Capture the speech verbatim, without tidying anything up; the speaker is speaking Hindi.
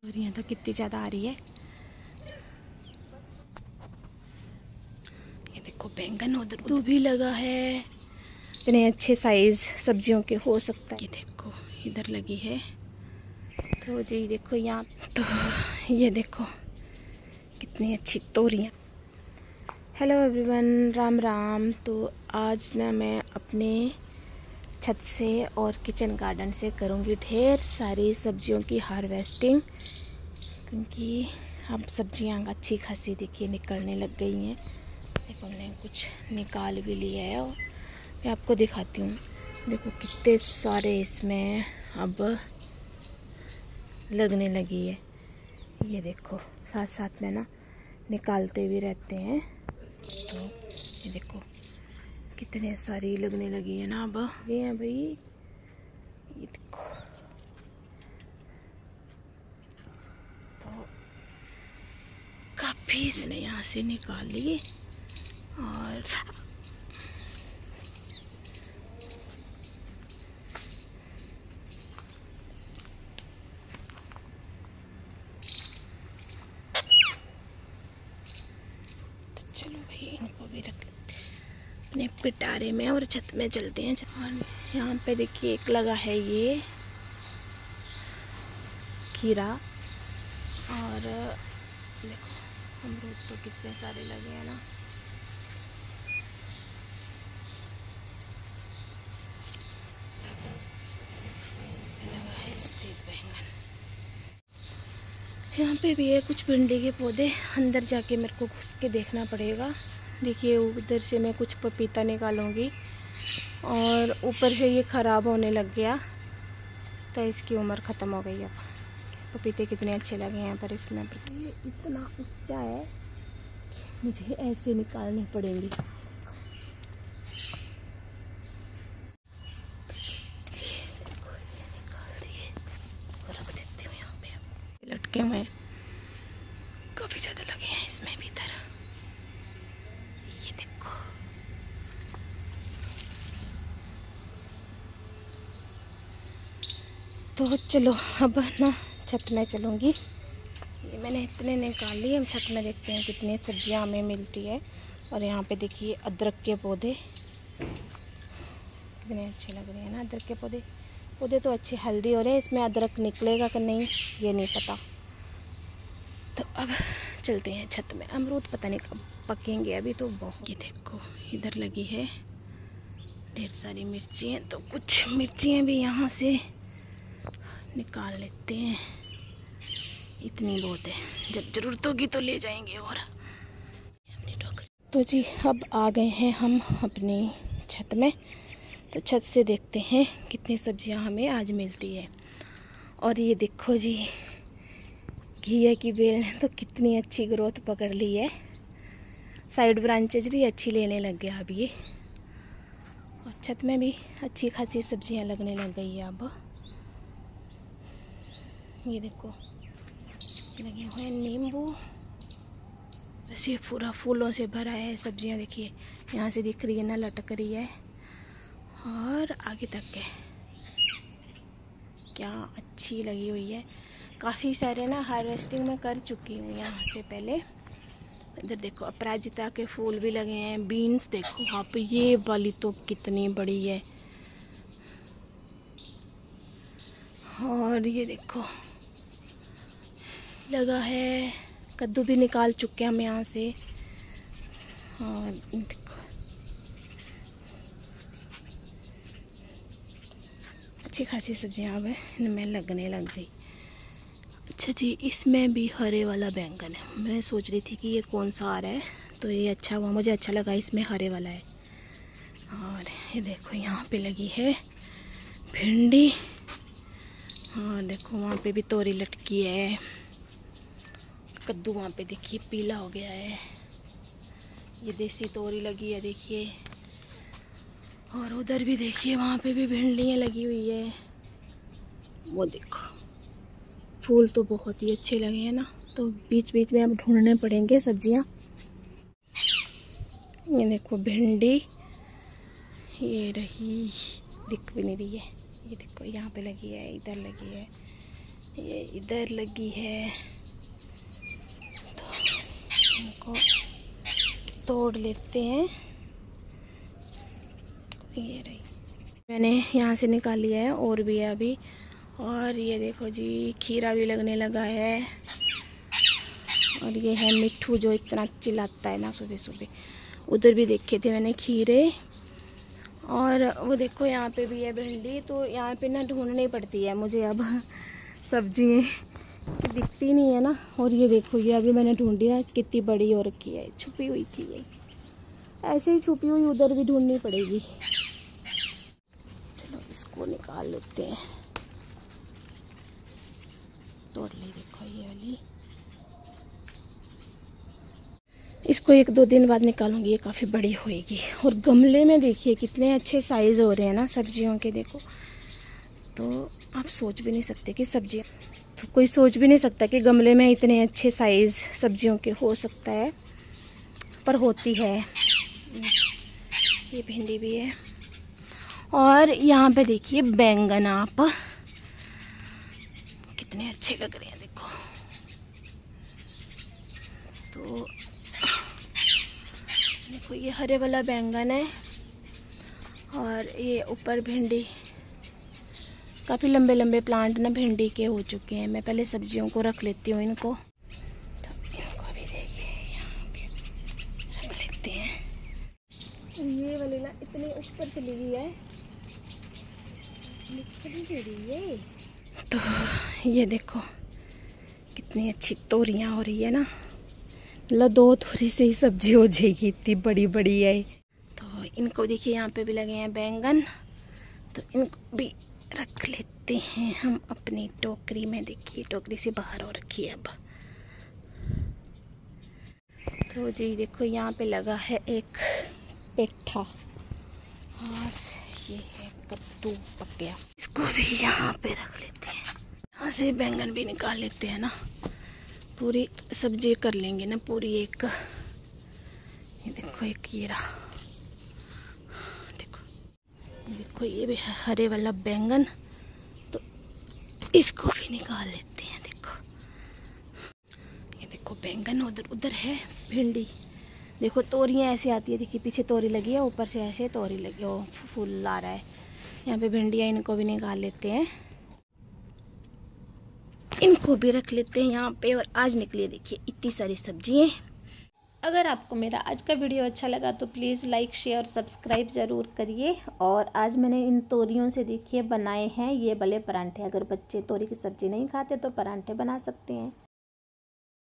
और यहाँ तो कितनी ज़्यादा आ रही है। ये देखो बैंगन उधर तो भी लगा है। इतने अच्छे साइज सब्जियों के हो सकता है। ये देखो इधर लगी है। तो जी देखो यहाँ तो ये देखो कितनी अच्छी तोरियाँ। Hello everyone, Ram Ram. तो आज ना मैं अपने छत से और किचन गार्डन से करूँगी ढेर सारी सब्जियों की हार्वेस्टिंग, क्योंकि अब सब्जियां अच्छी खासी देखिए निकलने लग गई हैं। देखो हमने कुछ निकाल भी लिया है और मैं आपको दिखाती हूँ। देखो कितने सारे इसमें अब लगने लगी है। ये देखो साथ साथ में ना निकालते भी रहते हैं। तो ये देखो कितने सारी लगने लगी है ना अब। ये है भाई, ये देखो। तो काफ़ी इसने यहाँ से निकाल लिए और तो चलो भाई इनको भी रख लेते हैं अपने पिटारे में और छत में चलते हैं। और यहाँ पे देखिए एक लगा है ये खीरा, और देखो अमरूद तो कितने सारे लगे हैं ना। लगा है सफेद बैंगन। यहाँ पे भी है कुछ भिंडी के पौधे। अंदर जाके मेरे को घुस के देखना पड़ेगा। देखिए उधर से मैं कुछ पपीता निकालूंगी और ऊपर से ये ख़राब होने लग गया तो इसकी उम्र ख़त्म हो गई। अब पपीते कितने अच्छे लगे हैं पर इसमें ये इतना ऊंचा है कि मुझे ऐसे निकालने पड़ेंगे। लटके हुए काफ़ी ज़्यादा लगे हैं इसमें भी। इधर ये देखो तो चलो अब ना छत में चलूँगी। ये मैंने इतने निकाल लिए। हम छत में देखते हैं कितनी सब्जियां हमें मिलती है। और यहाँ पे देखिए अदरक के पौधे कितने अच्छे लग रहे हैं ना। अदरक के पौधे पौधे तो अच्छे हेल्दी हो रहे हैं। इसमें अदरक निकलेगा कि नहीं ये नहीं पता। तो अब चलते हैं छत में। अमरूद पता नहीं कब पकेंगे, अभी तो बहुत। ये देखो इधर लगी है ढेर सारी मिर्चियाँ। तो कुछ मिर्चियाँ भी यहाँ से निकाल लेते हैं। इतनी बहुत है, जब ज़रूरत होगी तो ले जाएंगे। और तो जी अब आ गए हैं हम अपनी छत में। तो छत से देखते हैं कितनी सब्जियां हमें आज मिलती है। और ये देखो जी घिया की बेल ने तो कितनी अच्छी ग्रोथ पकड़ ली है। साइड ब्रांचेज भी अच्छी लेने लग गया अब ये। और छत में भी अच्छी खासी सब्जियां लगने लग गई है अब। ये देखो लगे हुए हैं नींबू। वैसे पूरा फूलों से भरा है। सब्जियां देखिए यहाँ से दिख रही है ना, लटक रही है और आगे तक है। क्या अच्छी लगी हुई है। काफ़ी सारे ना हार्वेस्टिंग में कर चुकी हूँ यहाँ से पहले। इधर देखो अपराजिता के फूल भी लगे हैं। बीन्स देखो वहाँ पे, ये वाली तो कितनी बड़ी है। और ये देखो लगा है कद्दू भी निकाल चुके हैं हम यहाँ से। और देखो अच्छी खासी सब्जियाँ अब इनमें लगने लग गई। अच्छा जी इसमें भी हरे वाला बैंगन है। मैं सोच रही थी कि ये कौन सा आ रहा है, तो ये अच्छा हुआ, मुझे अच्छा लगा इसमें हरे वाला है। और ये देखो यहाँ पे लगी है भिंडी। और देखो वहाँ पे भी तोरी लटकी है। कद्दू वहाँ पे देखिए पीला हो गया है। ये देसी तोरी लगी है देखिए। और उधर भी देखिए वहाँ पे भी भिंडियाँ लगी हुई है। वो देखो फूल तो बहुत ही अच्छे लगे हैं ना। तो बीच बीच में अब ढूंढने पड़ेंगे सब्जियाँ। ये देखो भिंडी ये रही, दिख भी नहीं रही है। ये देखो यहाँ पे लगी है, इधर लगी है। ये इधर लगी है, तो इनको तोड़ लेते हैं। ये रही, मैंने यहाँ से निकाल लिया है, और भी है अभी। और ये देखो जी, खीरा भी लगने लगा है। और ये है मिट्ठू जो इतना चिल्लाता है ना सुबह सुबह। उधर भी देखे थे मैंने खीरे, और वो देखो यहाँ पे भी है भिंडी। तो यहाँ पे ना ढूंढनी पड़ती है मुझे अब सब्जियाँ, दिखती नहीं है ना। और ये देखो, ये अभी मैंने ढूंढी ना, कितनी बड़ी हो रखी है, छुपी हुई थी ये, ऐसे ही छुपी हुई उधर भी ढूंढनी पड़ेगी। चलो इसको निकाल लेते हैं, तोड़ ली। देखो ये वाली, इसको एक दो दिन बाद निकालूंगी, ये काफ़ी बड़ी होएगी। और गमले में देखिए कितने अच्छे साइज़ हो रहे हैं ना सब्जियों के, देखो। तो आप सोच भी नहीं सकते कि सब्जियां, तो कोई सोच भी नहीं सकता कि गमले में इतने अच्छे साइज़ सब्जियों के हो सकता है, पर होती है। ये भिंडी भी है। और यहाँ पे देखिए बैंगन, आप कितने अच्छे लग रहे हैं, देखो। तो देखो ये हरे वाला बैंगन है, और ये ऊपर भिंडी। काफ़ी लंबे लंबे प्लांट ना भिंडी के हो चुके हैं। मैं पहले सब्जियों को रख लेती हूँ इनको, तो इनको भी देखिए यहाँ पे रख लेते हैं। ये वाली ना इतने ऊपर चली गई है, है तो ये देखो कितनी अच्छी तोरियां हो रही है ना। मतलब दो तोरी से ही सब्जी हो जाएगी, इतनी बड़ी बड़ी है। तो इनको देखिए यहाँ पे भी लगे हैं बैंगन, तो इनको भी रख लेते हैं हम अपनी टोकरी में। देखिए टोकरी से बाहर हो रखी है अब। तो जी देखो यहाँ पे लगा है एक पेठा, और ये है कद्दू पक गया, इसको भी यहाँ पे रख लेते हैं। यहाँ से बैंगन भी निकाल लेते हैं ना, पूरी सब्जी कर लेंगे ना पूरी एक। ये देखो एक ये रहा, देखो ये देखो ये भी है हरे वाला बैंगन, तो इसको भी निकाल लेते हैं। देखो ये देखो बैंगन, उधर उधर है भिंडी। देखो तोरियां ऐसे आती है, देखिए पीछे तोरी लगी है, ऊपर से ऐसे तोरी लगी, ओ फूल आ रहा है। यहाँ पे भिंडियाँ, इनको भी निकाल लेते हैं, इनको भी रख लेते हैं यहाँ पे। और आज निकली देखिए इतनी सारी सब्जियाँ। अगर आपको मेरा आज का वीडियो अच्छा लगा तो प्लीज़ लाइक शेयर और सब्सक्राइब ज़रूर करिए। और आज मैंने इन तोरियों से देखिए बनाए हैं ये वाले परांठे। अगर बच्चे तोरी की सब्ज़ी नहीं खाते तो परांठे बना सकते हैं।